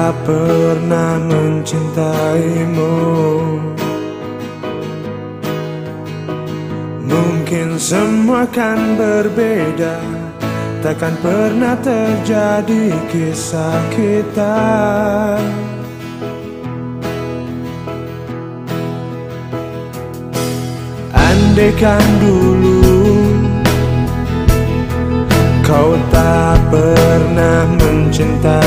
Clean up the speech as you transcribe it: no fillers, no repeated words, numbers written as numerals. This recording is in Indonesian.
tak pernah mencintaimu. Mungkin semua kan berbeda, takkan pernah terjadi kisah kita. Andaikan dulu kau tak pernah mencintai